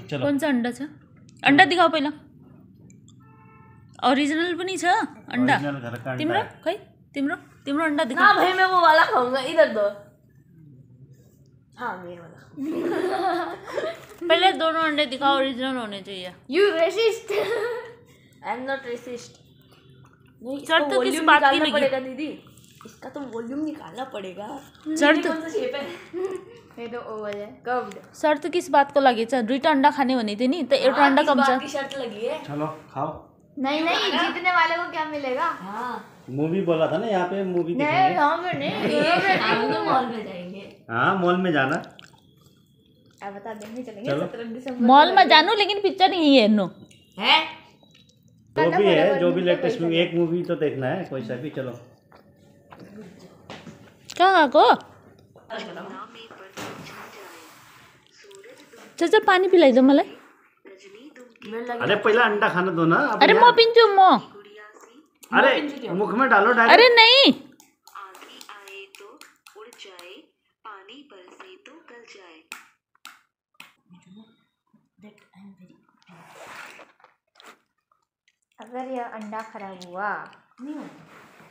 चलो कौन सा अंडा छ अंडा दिखाओ पहिला ओरिजिनल पनि छ अंडा तिम्रो खै तिम्रो तिम्रो अंडा दिखा ना भाई मैं वो वाला खाऊंगा इधर दो हाँ मेरे वाला पहले दोनों अंडे दिखाओ ओरिजिनल होने चाहिए you racist I am not racist नहीं सर तो किस बात की लगी पड़ेगा दीदी इसका तो वॉल्यूम निकालना पड़ेगा सर तो कौन सा शेप है ये तो ओवल है कर्व्ड सर तो किस बात को लगी छ दुईटा अंडा खाने भने थियो नि त एउटा अंडा कम छ की शर्त लगी है चलो खाओ नहीं नहीं जीतने वाले को क्या मिलेगा हाँ मूवी बोला था ना यहाँ पे मूवी नहीं यहाँ पे नहीं हम तो मॉल में जाएंगे हाँ मॉल में जाना अब बता देखने चलेंगे 17 दिसंबर मॉल में जानु लेकिन पिक्चर नहीं हेर्नु है जो भी है जो भी लेटेस्ट मूवी एक मूवी तो देखना है कोई सा भी चलो कहाँ गएको चल पानी पिलाइदो मलाई अरे पहला अंडा खाना दो ना अब अरे म पिन्छु म अरे मुख में डालो डायरेक्ट अरे नहीं आंधी आए तो उड़ जाए पानी बरसे तो गल जाए अगर यह अंडा खराब हुआ नहीं होता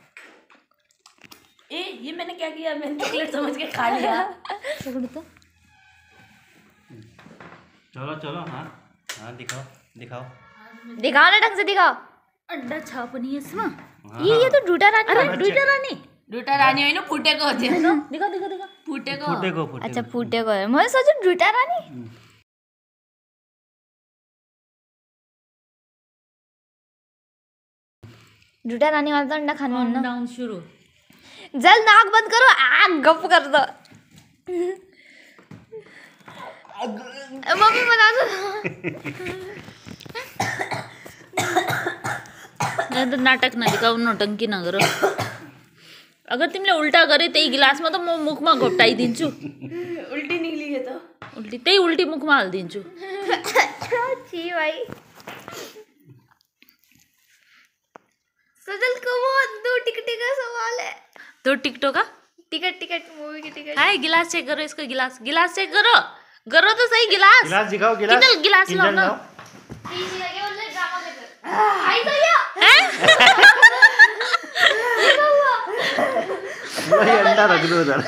ए ये मैंने क्या किया मैंने चॉकलेट समझ के खा लिया तो चलो चलो हाँ हाँ दिखाओ दिखाओ दिखाओ ना ढंग से दिखाओ अंडा छ पनि यसमा ये तो डूटा रानी अरे दुईटा रानी डूटा रानी होइन फुटेको हो त्यो दिखा दिखा दिखा फुटेको फुटेको फुटेको अच्छा फुटेको हो मैले सोचे डूटा रानी डूटा रानी वाला तो अंडा खानु हुन्न डाउन सुरु जल नाक बंद करो आग गप कर दो मम्मी बना दो यहाँ त नाटक नदिखाऊ नौटंकी नगर अगर तिमीले उल्टा गरे त्यही गिलासमा त म मुखमा घोप्टाइदिन्छु उल्टी निकली है तो उल्टी त्यही उल्टी मुखमा हालिदिन्छु छी भाई सजल को वो 2 टिकट का सवाल है तो टिकटो का टिकट मूवी की टिकट हाय गिलास चेक करो इसका गिलास चेक करो तो सही गिलास गिलास दिखाओ गिलास किधर गिलास लाओ ना वही अंडा रख दो उधर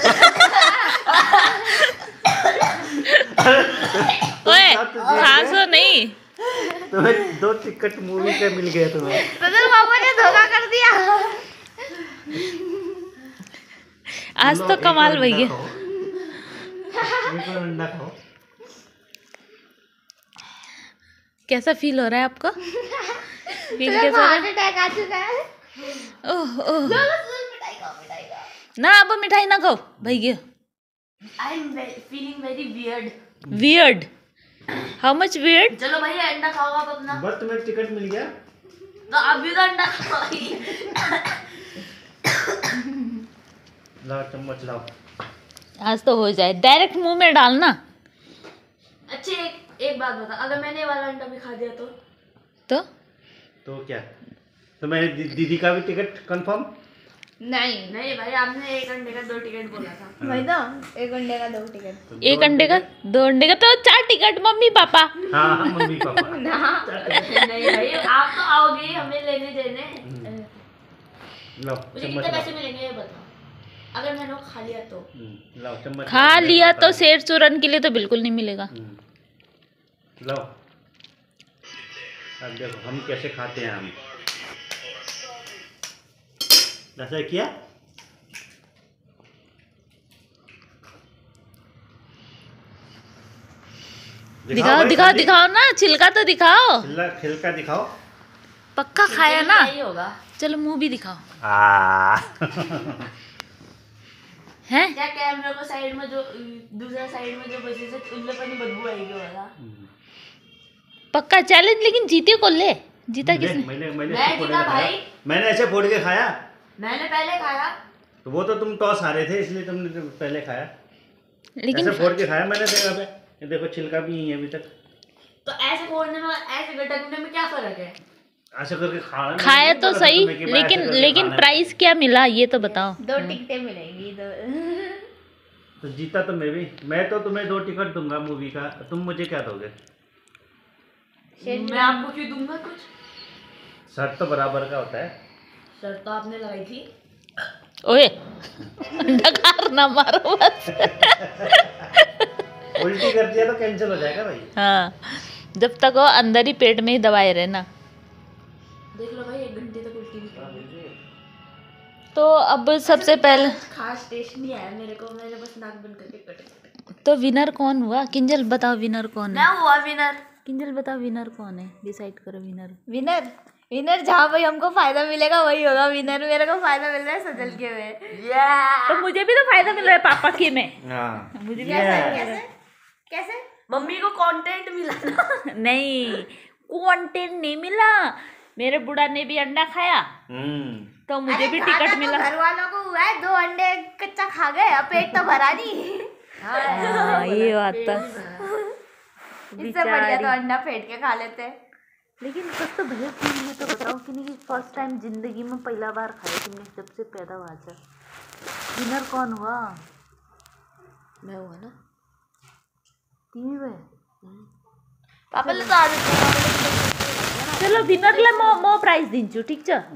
ओए खासो नहीं तुम्हें 2 टिकट मूवी के मिल गए तुम्हें सजल पापा ने धोखा कर दिया आज तो कमाल भैया अंडा खाओ कैसा फील हो रहा है आपको फील कैसा हो रहा है अटैक आ चुका है ओह ओह मिठाई खाओ ना अब मिठाई ना खाओ भैया I am feeling very weird weird how much weird चलो भैया अंडा खाओ आप अपना बस तुम्हें टिकट मिल गया तो आप भी तो अंडा खाओ लाओ चम्मच लाओ आज तो हो जाए डायरेक्ट मुंह में डालना अच्छे एक बात बता, अगर मैंने ये वाला अंडा भी खा दिया तो क्या तो मैं दीदी का भी टिकट कंफर्म नहीं भाई आपने एक अंडे का 2 टिकट बोला था भाई तो एक अंडे का 2 टिकट एक अंडे का 2 अंडे का तो 4 टिकट मम्मी पापा हाँ मम्मी पापा नहीं भाई आप तो आओगे हमें लेने देने लो मुझे चम्मच कितने लाओ। पैसे मिलेंगे ये बताओ, अगर मैंने वो खा लिया तो लाओ चम्मच खा लिया तो शेर चूरन के लिए तो बिल्कुल नहीं मिलेगा। लाओ अब देखो हम कैसे खाते हैं हम ऐसा किया दिखाओ दिखाओ दिखाओ ना छिलका तो दिखाओ छिलका दिखाओ पक्का खाया ना यही होगा चलो मुंह भी दिखाओ हैं क्या कैमरा को साइड में जो दूसरा साइड में जो बचे से उनमें पनि बदबू आएगी वाला पक्का चैलेंज लेकिन जीते को ले जीता किसने मैंने मैं जीता भाई, मैंने ऐसे फोड़ के खाया मैंने पहले खाया तो वो तो तुम टॉस हारे थे इसलिए तुमने तो पहले खाया लेकिन ऐसे फोड़ के खाया मैंने देखा पे ये देखो छिलका भी यहीं है अभी तक तो ऐसे फोड़ने में ऐसे गटकने में क्या फर्क है? ऐसे करके खाया तो सही लेकिन प्राइस क्या मिला ये तो बताओ। 2 टिकटें मिलेंगी तो जीता तो मैं भी, मैं तो तुम्हें 2 टिकट दूंगा मूवी का, तुम मुझे क्या दोगे? मैं आपको क्यों दूंगा कुछ? शर्ट तो बराबर का होता है। शर्ट तो आपने लगाई थी। ओए डकार ना मारो बस। उल्टी कर दिया तो कैंसिल हो जाएगा भाई। हाँ, जब तक वो अंदर ही पेट में ही दबाए रहना। देख लो भाई, 1 घंटे तक उल्टी नहीं। तो अब सबसे पहले खास टेस्ट नहीं आया मेरे को, मैंने बस नाक बंद करके कटे। तो विनर कौन हुआ? किंजल बताओ विनर कौन है? मैं हुआ विनर। किंजल बताओ विनर कौन है, डिसाइड करो विनर। विनर विनर जहाँ भाई हमको फायदा मिलेगा वही होगा विनर। मेरे को फायदा मिल रहा है सजल के में। तो मुझे भी तो फायदा मिल रहा है पापा के में। हाँ मुझे भी कैसे कैसे? मम्मी को कंटेंट मिला ना। नहीं, कंटेंट नहीं मिला। मेरे बुढ़ा ने भी अंडा खाया तो मुझे भी टिकट मिला। घर वालों को हुआ है 2 अंडे कच्चा खा गए, अब पेट तो भरा नहीं। हाँ, ये बात तो इससे बढ़िया तो अंडा फेंट के खा लेते। लेकिन कुछ तो भले तुम तो बताओ कि नहीं, फर्स्ट टाइम जिंदगी में पहला बार खाया तुमने जब से पैदा हुआ था। विनर कौन हुआ? मैं हुआ ना। तीन हुए। पापा ले तो आ जाते। चलो विनर ला मो प्राइज दिन्छु, ठीक छ?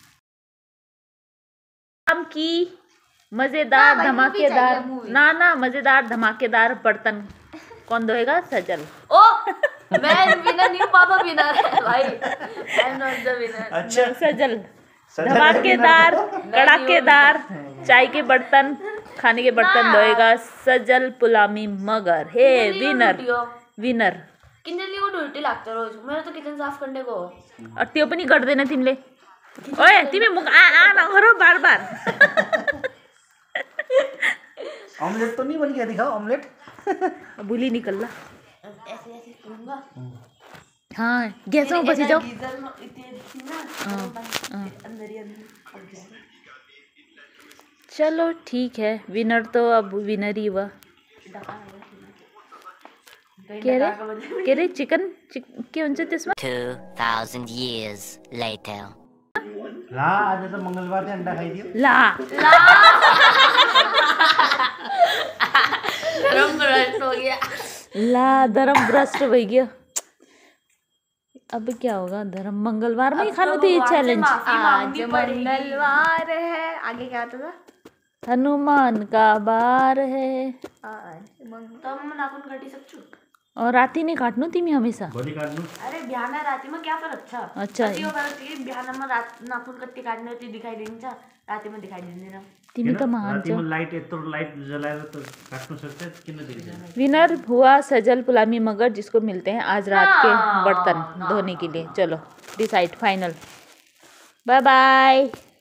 आम की मजेदार भाई, मूवी चाहिए, धमाकेदार मूवी। ना मजेदार धमाकेदार बर्तन कौन धोएगा? सजल। ओ मैं विनर नहीं हूँ, पापा विनर है भाई। I am not the winner. अच्छा सजल धमाकेदार कड़ाकेदार चाय के बर्तन खाने के बर्तन धोएगा सजल पुलामी मगर। हे विनर विनर। किंजली को उल्टी लागतं रोज। मेरे तो किचन साफ करने को। और त्यो पनि गर्दैन तिमीले। ओए तिमी मुख आ नगरौ बार बार। ऑमलेट तो नहीं बन गया, दिखाओ ऑमलेट। भूली निकल ला। ऐसे ऐसे करूंगा। हाँ, गैसों में बसी जाओ। गीजर में इतनी थी ना, अंदर ही अंदर। चलो ठीक है, विनर तो अब विनर ही हुआ। के रे चिकन के हुन्छ त्यसमा? 2000 years later. ला आज तो मंगलवार थे, अंडा खाई दियो। ला गरम ब्रश हो गया। ला धर्म भ्रष्ट हो गया। अब क्या होगा? धर्म मंगलवार में ही खाना तो ये चैलेंज। आज मंगलवार है, आगे क्या आता था? हनुमान का बार है। तो मैं नाखून काटी सकछू। और राती नहीं काटनु तिमी हमेशा? भोलि काट्नु। अरे बिहान रातीमा क्या फरक छ? अच्छा। त्यो फरक छ कि बिहानमा नाखून कति काट्ने हो त्यो दिखाइदिन्छ, रातीमा दिखाइदिँदैन। तिमी त महान राति छौ। में लाइट यत्रो लाइट जलाएर तो काट्नु सक्छ, किन दिँदैन? विनर हुआ सजल पुलामी मगर, जिसको मिलते हैं आज रात के बर्तन धोने के लिए। चलो डिसाइड फाइनल। Bye bye.